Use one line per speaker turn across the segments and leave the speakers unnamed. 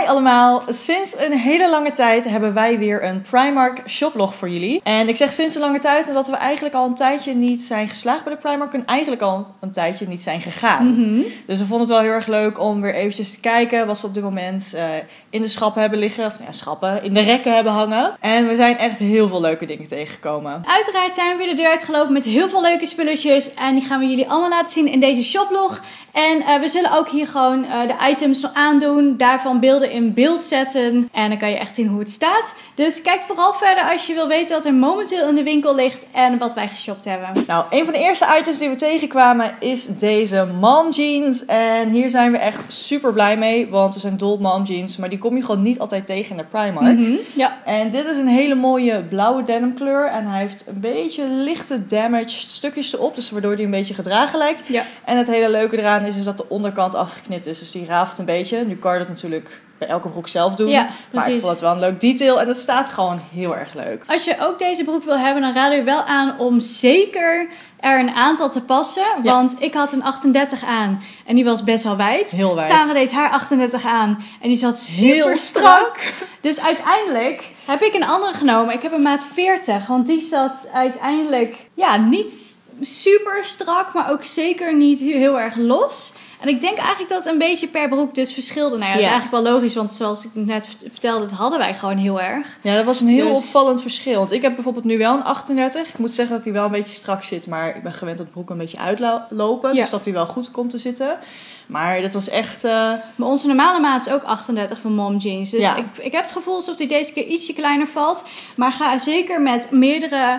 Hi allemaal, sinds een hele lange tijd hebben wij weer een Primark shoplog voor jullie. En ik zeg sinds een lange tijd omdat we eigenlijk al een tijdje niet zijn geslaagd bij de Primark en eigenlijk al een tijdje niet zijn gegaan. Dus we vonden het wel heel erg leuk om weer eventjes te kijken wat ze op dit moment in de schappen hebben liggen. Of ja, schappen, in de rekken hebben hangen. En we zijn echt heel veel leuke dingen tegengekomen.
Uiteraard zijn we weer de deur uitgelopen met heel veel leuke spulletjes. En die gaan we jullie allemaal laten zien in deze shoplog. En we zullen ook hier gewoon de items nog aandoen. Daarvan beelden in beeld zetten. En dan kan je echt zien hoe het staat. Dus kijk vooral verder als je wil weten wat er momenteel in de winkel ligt. En wat wij geshopt hebben.
Nou, een van de eerste items die we tegenkwamen is deze mom jeans. En hier zijn we echt super blij mee. Want we zijn dol op mom jeans. Maar die kom je gewoon niet altijd tegen in de Primark.
Ja.
En dit is een hele mooie blauwe denim kleur. En hij heeft een beetje lichte damaged stukjes erop. Dus waardoor hij een beetje gedragen lijkt. Ja. En het hele leuke eraan is dat de onderkant afgeknipt is. Dus die raaft een beetje. Nu kan je dat natuurlijk bij elke broek zelf doen. Ja, maar ik vond het wel een leuk detail. En het staat gewoon heel erg leuk.
Als je ook deze broek wil hebben, dan raden we wel aan om zeker er een aantal te passen. Ja. Want ik had een 38 aan. En die was best wel wijd.
Heel wijd.
Tara deed haar 38 aan. En die zat super
heel
strak. Dus uiteindelijk heb ik een andere genomen. Ik heb een maat 40. Want die zat uiteindelijk niet super strak, maar ook zeker niet heel erg los. En ik denk eigenlijk dat het een beetje per broek dus verschilde. Nou ja, dat is eigenlijk wel logisch, want zoals ik net vertelde, dat hadden wij gewoon heel erg.
Ja, dat was een heel opvallend verschil. Want ik heb bijvoorbeeld nu wel een 38. Ik moet zeggen dat hij wel een beetje strak zit, maar ik ben gewend dat broek een beetje uitlopen. Dus dat hij wel goed komt te zitten. Maar dat was echt...
Maar onze normale maat is ook 38 van mom jeans. Dus ik heb het gevoel alsof die deze keer ietsje kleiner valt. Maar ga zeker met meerdere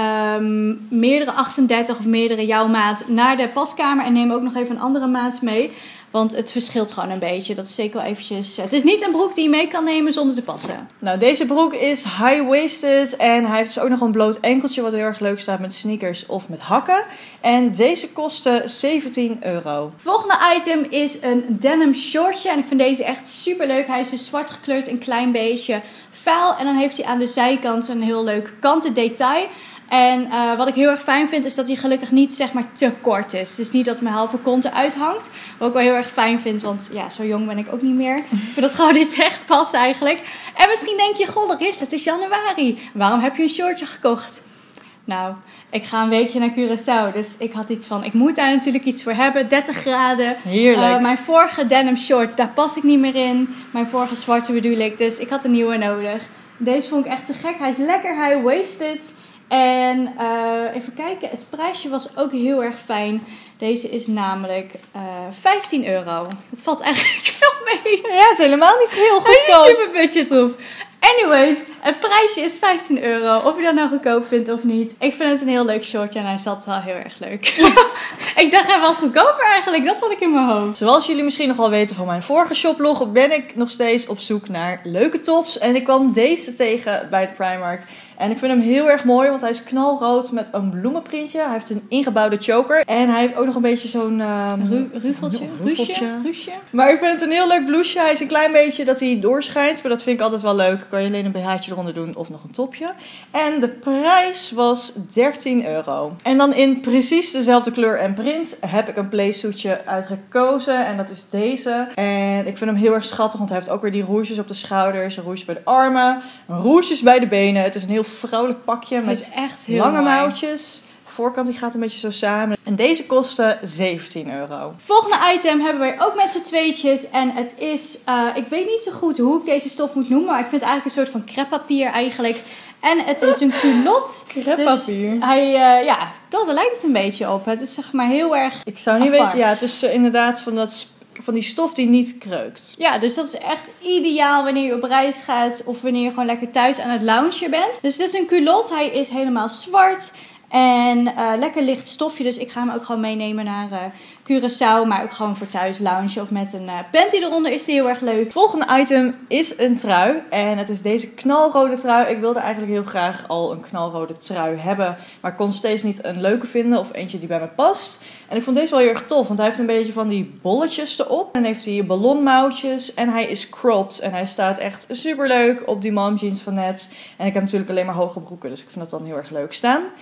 38 of meerdere jouw maat naar de paskamer. En neem ook nog even een andere maat mee. Want het verschilt gewoon een beetje. Dat is zeker wel eventjes... Het is niet een broek die je mee kan nemen zonder te passen.
Nou, deze broek is high-waisted. En hij heeft dus ook nog een bloot enkeltje wat heel erg leuk staat met sneakers of met hakken. En deze kostte €17.
Volgende item is een denim shortje. En ik vind deze echt super leuk. Hij is dus zwart gekleurd, een klein beetje vuil. En dan heeft hij aan de zijkant een heel leuk kanten detail. En wat ik heel erg fijn vind is dat hij gelukkig niet zeg maar te kort is. Dus niet dat mijn halve kont eruit hangt. Wat ik wel heel erg fijn vind, want ja, zo jong ben ik ook niet meer. Ik vind dat gewoon niet echt past eigenlijk. En misschien denk je, goh, Laris, het is januari. Waarom heb je een shortje gekocht? Nou, ik ga een weekje naar Curaçao. Dus ik had iets van, ik moet daar natuurlijk iets voor hebben. 30 graden.
Heerlijk.
Mijn vorige denim short, daar pas ik niet meer in. Mijn vorige zwarte bedoel ik. Dus ik had een nieuwe nodig. Deze vond ik echt te gek. Hij is lekker high-waisted. En even kijken, het prijsje was ook heel erg fijn. Deze is namelijk €15. Dat valt eigenlijk veel mee.
Ja, het is helemaal niet heel goedkoop.
Hij is super budgetproof. Anyways, het prijsje is €15. Of je dat nou goedkoop vindt of niet. Ik vind het een heel leuk shortje en hij zat wel heel erg leuk. Ik dacht hij was goedkoper eigenlijk. Dat had ik in mijn hoofd.
Zoals jullie misschien nog wel weten van mijn vorige shoplog, ben ik nog steeds op zoek naar leuke tops. En ik kwam deze tegen bij de Primark. En ik vind hem heel erg mooi, want hij is knalrood met een bloemenprintje. Hij heeft een ingebouwde choker. En hij heeft ook nog een beetje zo'n...
Ruusje.
Maar ik vind het een heel leuk blouseje. Hij is een klein beetje dat hij doorschijnt. Maar dat vind ik altijd wel leuk. Kan je alleen een BH'tje eronder doen of nog een topje. En de prijs was €13. En dan in precies dezelfde kleur en print heb ik een playsuitje uitgekozen. En dat is deze. En ik vind hem heel erg schattig, want hij heeft ook weer die roesjes op de schouders. Een roesje bij de armen. Roesjes bij de benen. Het is een heel vrouwelijk pakje met echt heel lange mouwtjes. De voorkant die gaat een beetje zo samen. En deze kostte €17.
Volgende item hebben we ook met z'n tweetjes. En het is, ik weet niet zo goed hoe ik deze stof moet noemen. Maar ik vind het eigenlijk een soort van crêpepapier eigenlijk. En het is een culotte.
Crêpepapier.
Dus hij, daar lijkt het een beetje op. Het is zeg maar heel erg
Ik zou niet weten. Ja, het is inderdaad van die stof die niet kreukt.
Ja, dus dat is echt ideaal wanneer je op reis gaat of wanneer je gewoon lekker thuis aan het loungen bent. Dus het is een culotte. Hij is helemaal zwart en lekker licht stofje. Dus ik ga hem ook gewoon meenemen naar Curaçao, maar ook gewoon voor thuis loungen of met een panty eronder is die heel erg leuk.
Volgende item is een trui en het is deze knalrode trui. Ik wilde eigenlijk heel graag al een knalrode trui hebben, maar ik kon steeds niet een leuke vinden of eentje die bij me past. En ik vond deze wel heel erg tof, want hij heeft een beetje van die bolletjes erop. En dan heeft hij ballonmouwtjes en hij is cropped. En hij staat echt super leuk op die mom jeans van net. En ik heb natuurlijk alleen maar hoge broeken, dus ik vind dat dan heel erg leuk staan.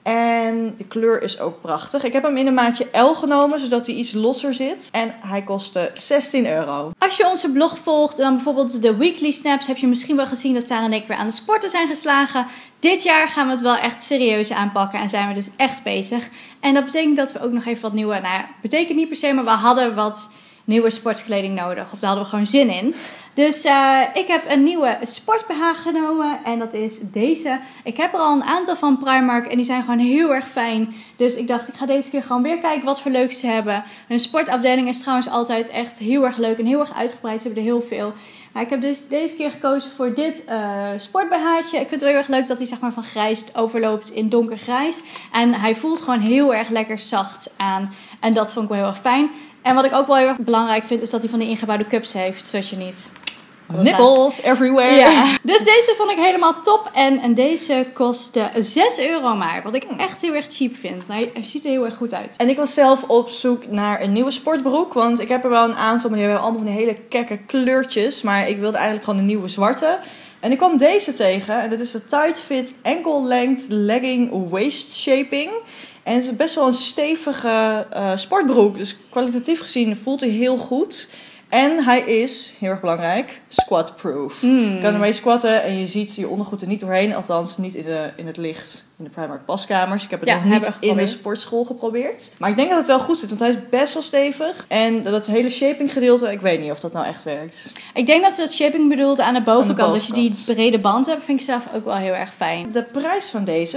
En de kleur is ook prachtig. Ik heb hem in een maatje L genomen, zodat hij iets losser zit. En hij kostte €16.
Als je onze blog volgt, dan bijvoorbeeld de weekly snaps, heb je misschien wel gezien dat Tara en ik weer aan de sporten zijn geslagen. Dit jaar gaan we het wel echt serieus aanpakken en zijn we dus echt bezig. En dat betekent dat we ook nog even wat nieuwe, betekent niet per se, maar we hadden wat nieuwe sportkleding nodig. Of daar hadden we gewoon zin in. Dus ik heb een nieuwe sport-BH genomen en dat is deze. Ik heb er al een aantal van Primark en die zijn gewoon heel erg fijn. Dus ik dacht, ik ga deze keer gewoon weer kijken wat voor leuks ze hebben. Hun sportafdeling is trouwens altijd echt heel erg leuk en heel erg uitgebreid. Ze hebben er heel veel. Maar ik heb dus deze keer gekozen voor dit sport-BH'tje. Ik vind het heel erg leuk dat hij zeg maar van grijs overloopt in donkergrijs. En hij voelt gewoon heel erg lekker zacht aan. En dat vond ik wel heel erg fijn. En wat ik ook wel heel erg belangrijk vind, is dat hij van die ingebouwde cups heeft, zodat je niet...
Nipples everywhere.
Ja. Dus deze vond ik helemaal top. En deze kostte €6 maar. Wat ik echt heel erg cheap vind. Nou, hij ziet er heel erg goed uit.
En ik was zelf op zoek naar een nieuwe sportbroek. Want ik heb er wel een aantal, maar die hebben allemaal van die hele kekke kleurtjes. Maar ik wilde eigenlijk gewoon een nieuwe zwarte. En ik kwam deze tegen. En dat is de Tight Fit Ankle Length Legging Waist Shaping. En het is best wel een stevige sportbroek. Dus kwalitatief gezien voelt hij heel goed. En hij is, heel erg belangrijk, squat-proof. Je kan ermee squatten en je ziet je ondergoed er niet doorheen. Althans, niet in het licht in de Primark paskamers. Ik heb het nog niet in de sportschool geprobeerd. Maar ik denk dat het wel goed zit, want hij is best wel stevig. En dat hele shaping gedeelte, ik weet niet of dat nou echt werkt.
Ik denk dat ze dat shaping bedoelde aan de bovenkant. Als je die brede band hebt, vind ik zelf ook wel heel erg fijn.
De prijs van deze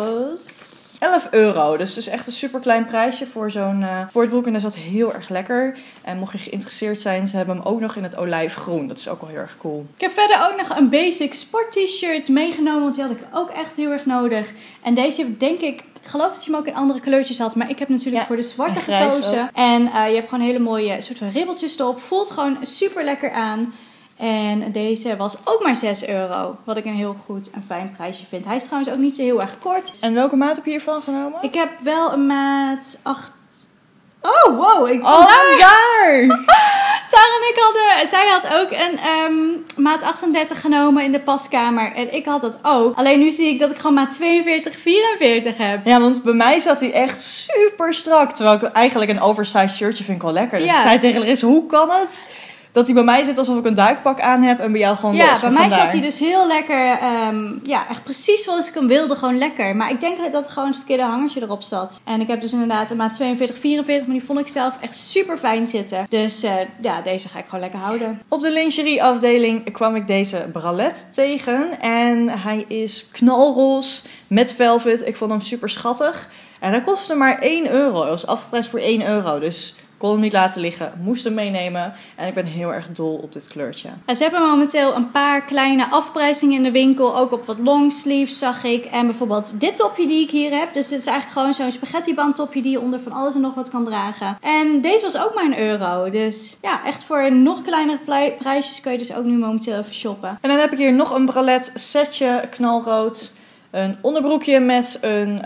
was €11. Dus echt een super klein prijsje voor zo'n sportbroek. En dat zat heel erg lekker. En mocht je geïnteresseerd zijn, ze hebben hem ook nog in het olijfgroen. Dat is ook wel heel erg cool.
Ik heb verder ook nog een basic sport t-shirt meegenomen, want die had ik ook echt heel erg nodig. En deze heb ik denk ik geloof dat je hem ook in andere kleurtjes had. Maar ik heb natuurlijk voor de zwarte gekozen. Ook. En je hebt gewoon hele mooie soort van ribbeltjes erop. Voelt gewoon super lekker aan. En deze was ook maar €6. Wat ik een heel goed en fijn prijsje vind. Hij is trouwens ook niet zo heel erg kort.
En welke maat heb je hiervan genomen?
Ik heb wel een maat 8. Oh, wow.
Daar!
Tara en ik zij had ook een maat 38 genomen in de paskamer. En ik had dat ook. Alleen nu zie ik dat ik gewoon maat 42, 44 heb.
Ja, want bij mij zat hij echt super strak. Terwijl ik eigenlijk een oversized shirtje vind ik wel lekker. Dus ik zei tegen Larissa, hoe kan het dat hij bij mij zit alsof ik een duikpak aan heb en bij jou gewoon los?
Ja, bij mij zat hij dus heel lekker, echt precies zoals ik hem wilde, gewoon lekker. Maar ik denk dat er gewoon het verkeerde hangertje erop zat. En ik heb dus inderdaad een maat 42, 44, maar die vond ik zelf echt super fijn zitten. Dus deze ga ik gewoon lekker houden.
Op de lingerie afdeling kwam ik deze bralette tegen. En hij is knalroze met velvet. Ik vond hem super schattig. En hij kostte maar €1. Hij was afgeprijsd voor €1. Dus kon hem niet laten liggen, moest hem meenemen. En ik ben heel erg dol op dit kleurtje.
En ze hebben momenteel een paar kleine afprijzingen in de winkel. Ook op wat longsleeves zag ik. En bijvoorbeeld dit topje die ik hier heb. Dus dit is eigenlijk gewoon zo'n spaghettiband topje die je onder van alles en nog wat kan dragen. En deze was ook maar €1. Dus ja, echt voor nog kleinere prijsjes kun je dus ook nu momenteel even shoppen.
En dan heb ik hier nog een bralette setje, knalrood. Een onderbroekje met een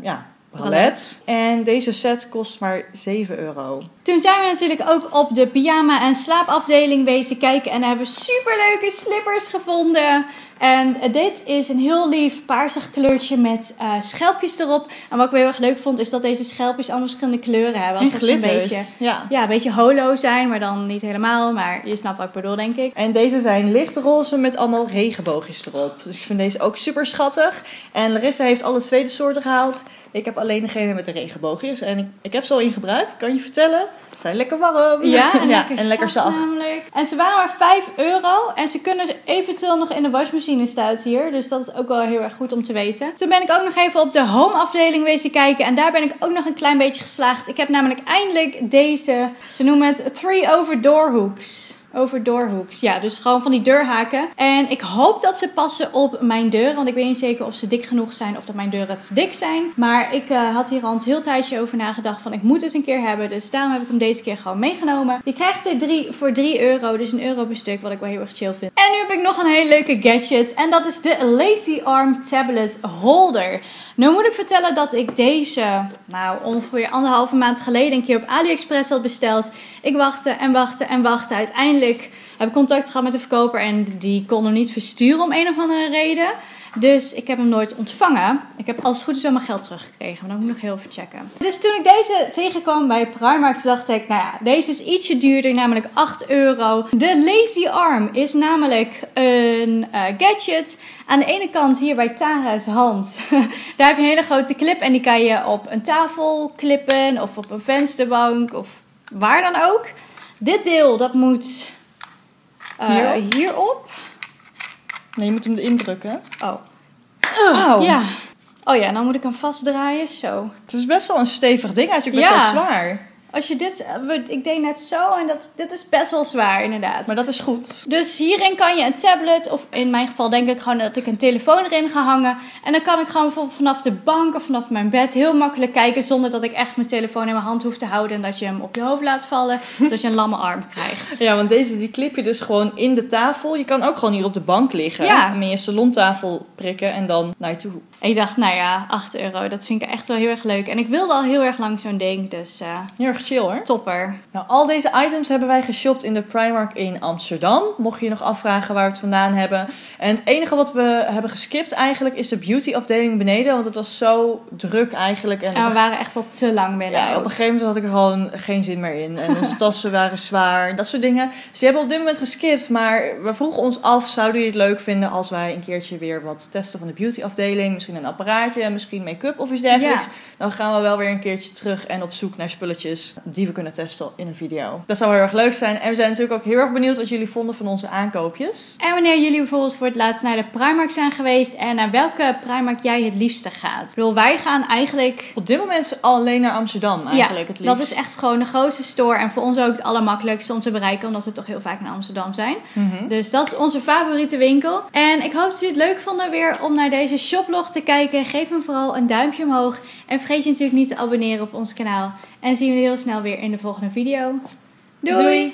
bralette. En deze set kost maar €7.
Toen zijn we natuurlijk ook op de pyjama- en slaapafdeling bezig kijken. En hebben we superleuke slippers gevonden. En dit is een heel lief paarsig kleurtje met schelpjes erop. En wat ik wel heel erg leuk vond, is dat deze schelpjes allemaal verschillende kleuren hebben.
En glitters.
Een beetje holo zijn, maar dan niet helemaal. Maar je snapt wat ik bedoel, denk ik.
En deze zijn lichtroze met allemaal regenboogjes erop. Dus ik vind deze ook super schattig. En Larissa heeft alle tweede soorten gehaald. Ik heb alleen degene met de regenboogjes. En ik heb ze al in gebruik. Kan je vertellen? Ze zijn lekker warm.
Ja, en
lekker zacht.
Namelijk. En ze waren maar €5. En ze kunnen eventueel nog in de wasmachine staan hier. Dus dat is ook wel heel erg goed om te weten. Toen ben ik ook nog even op de home afdeling wezen kijken. En daar ben ik ook nog een klein beetje geslaagd. Ik heb namelijk eindelijk deze, ze noemen het 3-over door hooks. Over doorhooks. Ja, dus gewoon van die deurhaken. En ik hoop dat ze passen op mijn deuren. Want ik weet niet zeker of ze dik genoeg zijn of dat mijn deuren te dik zijn. Maar ik had hier al een heel tijdje over nagedacht van ik moet het een keer hebben. Dus daarom heb ik hem deze keer gewoon meegenomen. Je krijgt er 3 voor €3. Dus €1 per stuk. Wat ik wel heel erg chill vind. En nu heb ik nog een hele leuke gadget. En dat is de Lazy Arm Tablet Holder. Nou moet ik vertellen dat ik deze ongeveer 1,5 maand geleden een keer op AliExpress had besteld. Ik wachtte en wachtte en wachtte. Uiteindelijk uiteindelijk heb ik contact gehad met de verkoper en die kon hem niet versturen om een of andere reden. Dus ik heb hem nooit ontvangen. Ik heb als het goed is wel mijn geld teruggekregen. Maar dan moet ik nog heel even checken. Dus toen ik deze tegenkwam bij Primark, dacht ik, nou ja, deze is ietsje duurder, namelijk €8. De Lazy Arm is namelijk een gadget. Aan de ene kant hier bij Tara's hand, daar heb je een hele grote clip en die kan je op een tafel klippen of op een vensterbank of waar dan ook. Dit deel, dat moet hierop.
Nee, je moet hem erin drukken.
Oh. Ja. Oh ja, dan moet ik hem vastdraaien. Zo.
Het is best wel een stevig ding. Hij is ook best wel zwaar.
Als je dit... Ik deed net zo en dit is best wel zwaar inderdaad.
Maar dat is goed.
Dus hierin kan je een tablet, of in mijn geval denk ik gewoon dat ik een telefoon erin ga hangen. En dan kan ik gewoon bijvoorbeeld vanaf de bank of vanaf mijn bed heel makkelijk kijken. Zonder dat ik echt mijn telefoon in mijn hand hoef te houden. En dat je hem op je hoofd laat vallen. Dat je een lamme arm krijgt.
Ja, want die klip je dus gewoon in de tafel. Je kan ook gewoon hier op de bank liggen.
Ja.
En met je salontafel prikken en dan naar je toe.
En ik dacht, nou ja, €8. Dat vind ik echt wel heel erg leuk. En ik wilde al heel erg lang zo'n ding. Dus
heel erg chill hoor.
Topper.
Nou, al deze items hebben wij geshopt in de Primark in Amsterdam. Mocht je je nog afvragen waar we het vandaan hebben. En het enige wat we hebben geskipt eigenlijk is de beauty afdeling beneden. Want het was zo druk eigenlijk. En
we waren echt al te lang binnen.
Ja, op een gegeven moment had ik er gewoon geen zin meer in. En onze tassen waren zwaar. Dat soort dingen. Dus die hebben we op dit moment geskipt. Maar we vroegen ons af, zouden jullie het leuk vinden als wij een keertje weer wat testen van de beauty afdeling? Misschien een apparaatje, misschien make-up of iets dergelijks.
Ja.
Dan gaan we wel weer een keertje terug en op zoek naar spulletjes die we kunnen testen in een video. Dat zou heel erg leuk zijn. En we zijn natuurlijk ook heel erg benieuwd wat jullie vonden van onze aankoopjes.
En wanneer jullie bijvoorbeeld voor het laatst naar de Primark zijn geweest en naar welke Primark jij het liefste gaat. Ik bedoel, wij gaan eigenlijk...
Op dit moment alleen naar Amsterdam eigenlijk het liefst.
Dat is echt gewoon de grootste store en voor ons ook het allermakkelijkste om te bereiken, omdat we toch heel vaak in Amsterdam zijn. Dus dat is onze favoriete winkel. En ik hoop dat jullie het leuk vonden weer om naar deze shoplog te kijken. Geef hem vooral een duimpje omhoog. En vergeet je natuurlijk niet te abonneren op ons kanaal. En zien jullie heel snel weer in de volgende video. Doei!